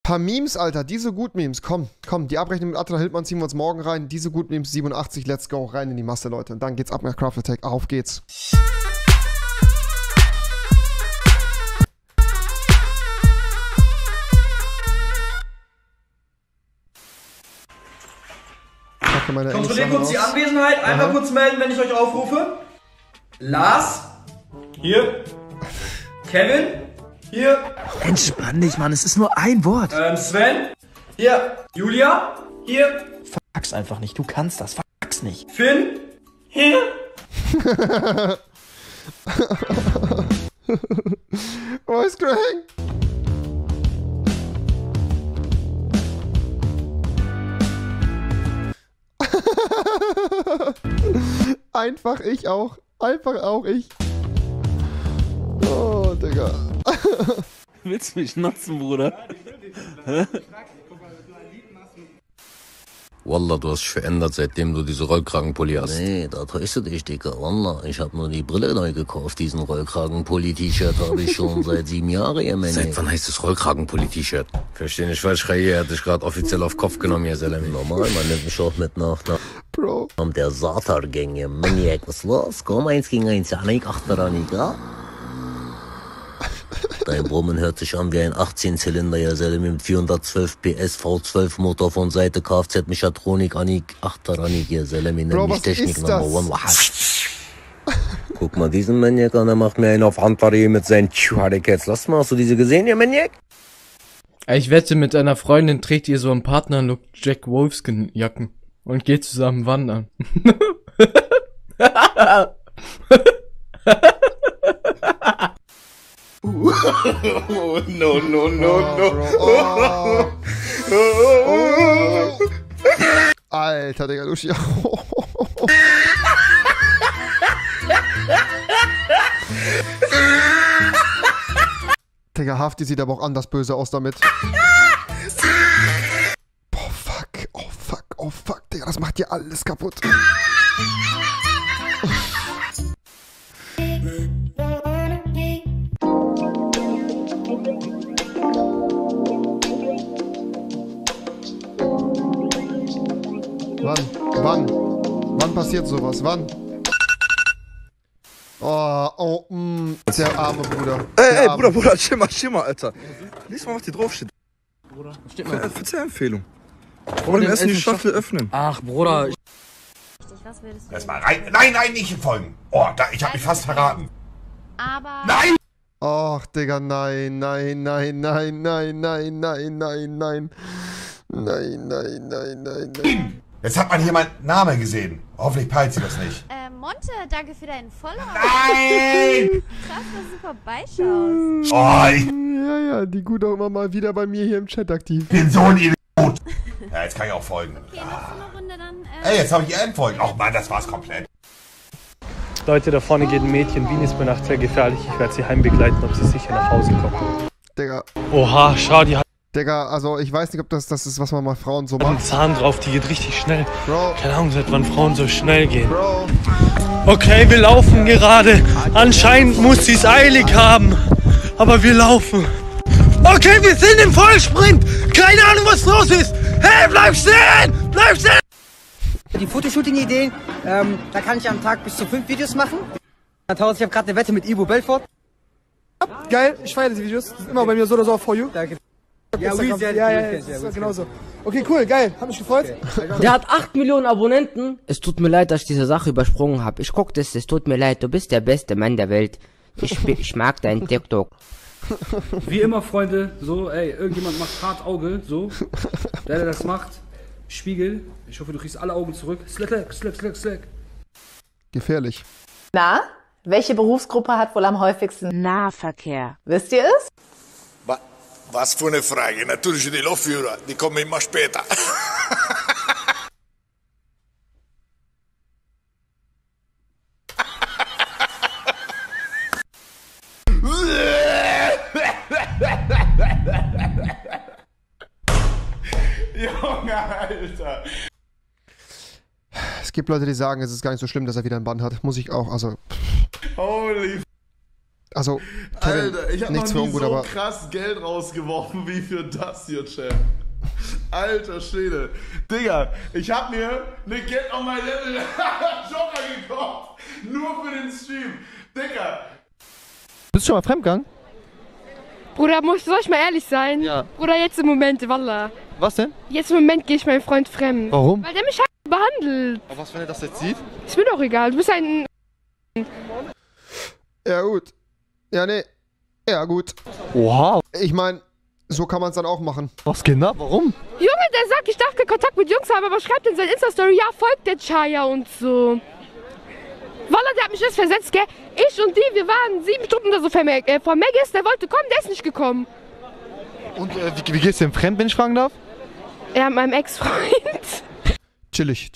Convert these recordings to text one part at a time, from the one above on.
Paar Memes, Alter, diese Gut-Memes, komm, die Abrechnung mit Attila Hildmann ziehen wir uns morgen rein. Diese Gut-Memes 87, let's go, rein in die Masse, Leute. Und dann geht's ab nach Craft Attack, auf geht's. Kontrolliert kurz die Anwesenheit, einmal kurz melden, wenn ich euch aufrufe. Lars, hier. Kevin, hier. Entspann dich, Mann, es ist nur ein Wort. Sven, hier. Julia, hier. Fuck's einfach nicht, du kannst das, fuck's nicht. Finn, hier. Wo ist Greg? Einfach ich auch. Einfach auch ich. Oh, Digga. Willst du mich nutzen, Bruder? Wallah, du hast dich verändert, seitdem du diese Rollkragenpulli hast. Nee, da täuschst du dich, Dicker. Wallah, ich hab nur die Brille neu gekauft. Diesen Rollkragenpulli-T-Shirt habe ich schon seit 7 Jahren, ihr Mann. Seit wann heißt es Rollkragenpulli-T-Shirt? Versteh nicht falsch, Raye hat dich gerade offiziell auf Kopf genommen, ja Salami. Normal, man nimmt mich auch mit nach Bro. der Satar-Gänge. Maniac, was los? Komm, 1 gegen 1, Janik, Achteranik, ja? Dein Brummen hört sich an wie ein 18-Zylinder, ja Salami, mit 412 PS, V12 Motor von Seite, Kfz, Mechatronik, Anik, Achteranik, ja Salami, nenn mich Technik Number One. Guck mal diesen Maniac an, der macht mir einen auf Handbari mit seinen Harikets. Lass mal, hast du diese gesehen, ihr Maniac? Ich wette, mit einer Freundin trägt ihr so einen Partnerlook Jack Wolfskin Jacken und geht zusammen wandern. Oh, no, no, no, no. Oh. Alter, Digga, Lucia. Digga, Hafti sieht aber auch anders böse aus damit. Boah, fuck. Oh, fuck. Oh, fuck. Digga, das macht dir alles kaputt. Wann passiert sowas? Wann? Der arme Bruder. Ey, Bruder, chill mal, Alter. Lies mal, was hier drauf steht. Bruder, was steht mal? Verzeihempfehlung. Wollen wir Essen die Schachtel öffnen? Ach, Bruder. Was würdest du? Lass mal rein. Nein, nicht folgen. Oh, ich hab mich fast verraten. Aber... Nein! Och, Digga, nein. Jetzt hat man hier meinen Namen gesehen. Hoffentlich peilt sie das nicht. Monte, danke für deinen Follow. Nein! Krass, dass du vorbeischaust. Oh, ja, die Gute auch immer mal wieder bei mir hier im Chat aktiv. Ich bin so ein Idiot. Ja, jetzt kann ich auch folgen. Okay, noch eine Runde dann. Ey, jetzt habe ich ihr entfolgen. Ach Mann, das war's komplett. Leute, da vorne geht ein Mädchen. Wien ist mir nachts sehr gefährlich. Ich werde sie heimbegleiten, ob sie sicher nach Hause kommt. Digga. Oha, schau, die hat Digga, also ich weiß nicht, ob das ist, was man mal Frauen so einen macht. Zahn drauf, die geht richtig schnell. Bro. Keine Ahnung, seit wann Frauen so schnell gehen. Bro. Okay, wir laufen gerade. Anscheinend muss sie es eilig haben. Aber wir laufen. Okay, wir sind im Vollsprint. Keine Ahnung, was los ist. Hey, bleib stehen! Bleib stehen! Die Fotoshooting-Ideen, da kann ich am Tag bis zu 5 Videos machen. Ich habe gerade eine Wette mit Ivo Belfort. Geil, ich feiere diese Videos. Das ist immer bei mir so oder so auf For You. Danke. Ja, genau so. Okay, cool, geil. Hat mich gefreut. Der hat 8 Millionen Abonnenten. Es tut mir leid, dass ich diese Sache übersprungen habe. Ich guck das, es tut mir leid. Du bist der beste Mann der Welt. Ich mag deinen TikTok. Wie immer, Freunde, so, ey, irgendjemand macht hart Auge, so. Der das macht, Spiegel. Ich hoffe, du kriegst alle Augen zurück. Slack. Gefährlich. Na, welche Berufsgruppe hat wohl am häufigsten Nahverkehr? Wisst ihr es? Was für eine Frage. Natürlich die Lokführer, die kommen immer später. Junge, Alter. Es gibt Leute, die sagen, es ist gar nicht so schlimm, dass er wieder einen Bann hat. Muss ich auch, also... Holy... Also, Kevin, Alter, ich hab nichts noch für nie ungut, so aber krass Geld rausgeworfen wie für das hier, Chat. Alter Schwede. Digga, ich hab mir eine Get on my Level Joker gekauft. Nur für den Stream. Digga. Bist du schon mal fremdgegangen? Bruder, soll ich mal ehrlich sein? Ja. Bruder, jetzt im Moment, Wallah. Was denn? Jetzt im Moment gehe ich meinem Freund fremd. Warum? Weil der mich behandelt. Aber was, wenn er das jetzt sieht? Ist mir doch egal, du bist ein... ja gut. Ja, nee. Ja, gut. Oha. Ich meine, so kann man es dann auch machen. Was genau? Warum? Junge, der sagt, ich darf keinen Kontakt mit Jungs haben, aber schreibt in seiner Insta-Story, ja, folgt der Chaya und so. Wallah, der hat mich jetzt versetzt, gell? Ich und die, wir waren 7 Stunden oder so vor Maggis, der wollte kommen, der ist nicht gekommen. Und wie geht's dem fremd, wenn ich fragen darf? Ja, meinem Ex-Freund. Chillig.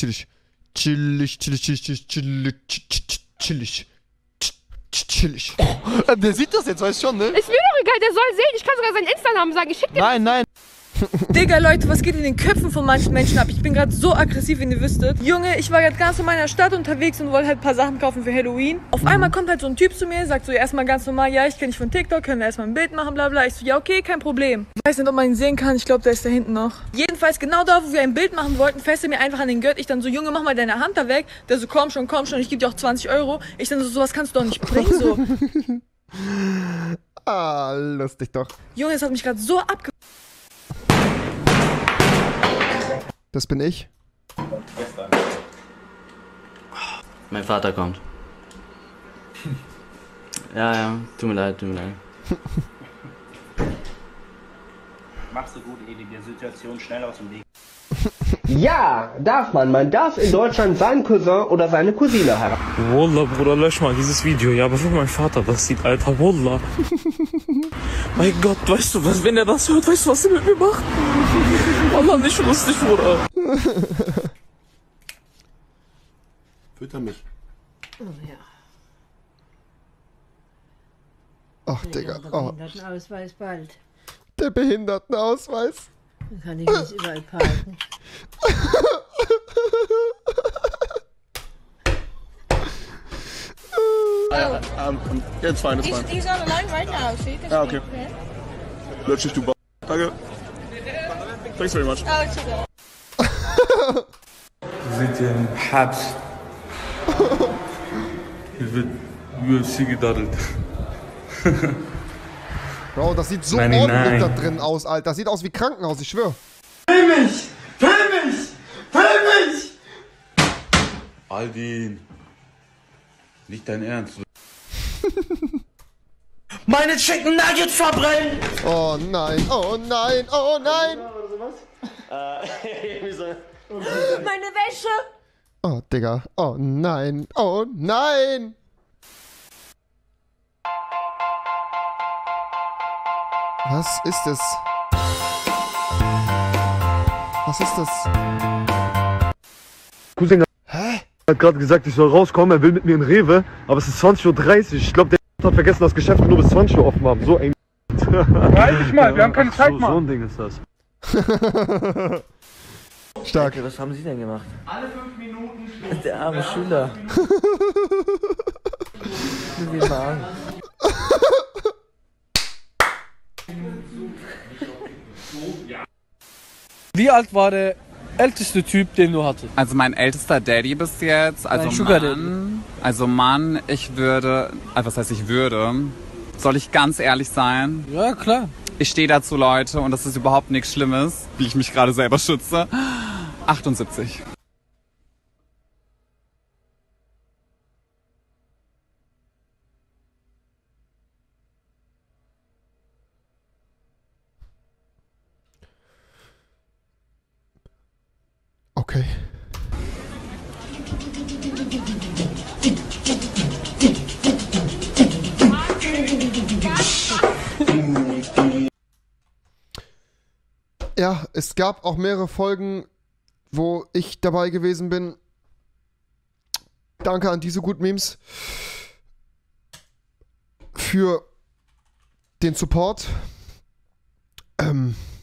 Oh, der sieht das jetzt, weißt schon, ne? Ist mir doch egal, der soll sehen. Ich kann sogar seinen Insta-Namen sagen. Ich schick dir Nein. Digga, Leute, was geht in den Köpfen von manchen Menschen ab? Ich bin gerade so aggressiv, wenn ihr wüsstet. Junge, ich war gerade ganz in meiner Stadt unterwegs und wollte halt ein paar Sachen kaufen für Halloween. Auf einmal kommt halt so ein Typ zu mir, sagt so erstmal ganz normal, ja, ich kenne dich von TikTok, können wir erstmal ein Bild machen, bla bla. Ich so, ja, okay, kein Problem. Ich weiß nicht, ob man ihn sehen kann, ich glaube, der ist da hinten noch. Jedenfalls genau da, wo wir ein Bild machen wollten, fässt er mir einfach an den Gurt. Ich dann so, Junge, mach mal deine Hand da weg. Der so, komm schon, ich gebe dir auch 20 Euro. Ich dann so, sowas kannst du doch nicht bringen, so. Ah, lustig doch. Junge, das hat mich gerade so abge... Das bin ich. Mein Vater kommt. Ja, tut mir leid. Machst du gut, Edi, der Situation schnell aus dem Weg. Ja, darf man. Man darf in Deutschland seinen Cousin oder seine Cousine heiraten. Wallah, Bruder, lösch mal dieses Video. Ja, aber wie mein Vater das sieht, Alter. Wallah. Mein Gott, weißt du was, wenn er das hört, weißt du, was er mit mir macht? Wallah, nicht lustig, Bruder. Fütter mich. Oh ja. Ach, Digga. Oh. Behindertenausweis bald. Der Behindertenausweis. Dann kann ich nicht überall parken. It's fine. He's on the line right now, so you can Okay. Lötsch dich, du Ba. Danke. Thanks very much. Oh, it's okay. Wir sind hier im Habs. Hier wird UFC gedaddelt. Bro, das sieht so 99. ordentlich da drin aus, Alter. Das sieht aus wie Krankenhaus, ich schwör. Film mich! Aldin. Nicht dein Ernst. Meine Chicken Nuggets verbrennen! Oh nein, oh nein, oh nein! Meine Wäsche! Oh, Digga. Oh nein, oh nein! Was ist es? Was ist das? Cousin hat gerade gesagt, ich soll rauskommen, er will mit mir in Rewe, aber es ist 20:30 Uhr. Ich glaube, der hat vergessen, das Geschäft nur bis 20 Uhr offen haben. So ein Halt dich mal, wir haben keine Zeit, Mann. So ein Ding ist das. Stark. Okay, was haben Sie denn gemacht? Alle 5 Minuten Schluss. Der arme Schüler. Guck ihn mal an. Wie alt war der älteste Typ, den du hattest? Also mein ältester Daddy bis jetzt, also Sugar Mann, ich würde, was heißt ich würde, soll ich ganz ehrlich sein? Ja, klar. Ich stehe dazu, Leute, und das ist überhaupt nichts Schlimmes, wie ich mich gerade selber schütze. 78. Okay. Ja, es gab auch mehrere Folgen, wo ich dabei gewesen bin. Danke an diese Gut-Memes für den Support.